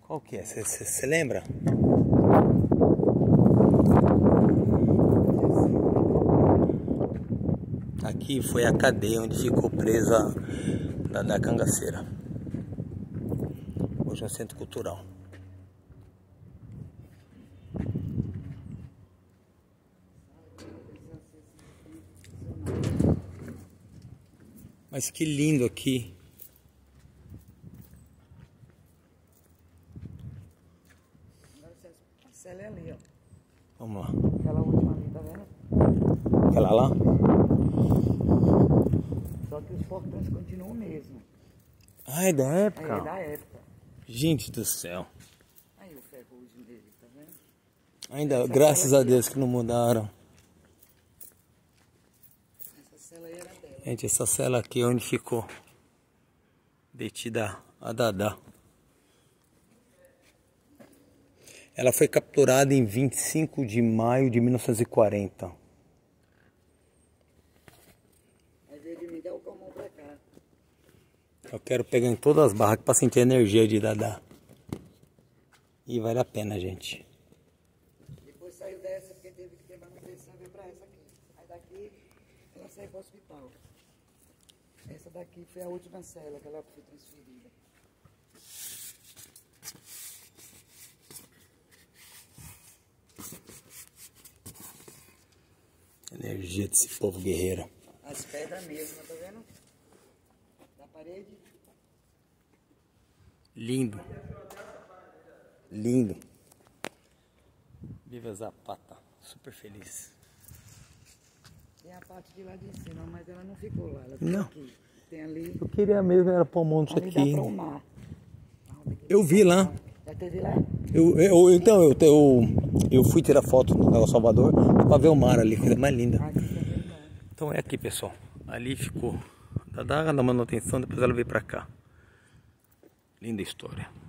Qual que é? Você lembra? Aqui foi a cadeia onde ficou presa da cangaceira. Hoje é um centro cultural. Mas que lindo aqui. A cela é ali, ó. Vamos lá. Aquela última ali, tá vendo? Aquela lá? Só que os portões continuam o mesmo. Ah, é da época? Aí é da época. Gente do céu. Aí o ferrugem dele, tá vendo? Ainda, Essa graças cela a aqui, Deus que não mudaram. Essa cela aí era dela. Gente, essa cela aqui é onde ficou detida a Dadá. Ela foi capturada em 25 de maio de 1940. Aí veio de mim, dá o pulmão pra cá. Eu quero pegar em todas as barracas para sentir a energia de Dadá. E vale a pena, gente. Depois saiu dessa porque teve que ter manutenção e veio pra essa aqui. Aí daqui ela saiu pro hospital. Essa daqui foi a última cela que ela foi transferida. Energia desse povo guerreiro. As pedras mesmo, tá vendo? Da parede. Lindo. Lindo. Viva Zapata. Super feliz. Tem a parte de lá de cima, mas ela não ficou lá. Ela ficou Não. aqui. Tem ali. Eu queria mesmo era pôr mão nisso Ali dá aqui. para o mar. Eu vi lá. Já teve lá? Eu fui tirar foto no Lago Salvador para ver o mar ali, coisa mais linda. Aqui também não. Então é aqui, pessoal. Ali ficou Dadá na manutenção, depois ela veio para cá. Linda história.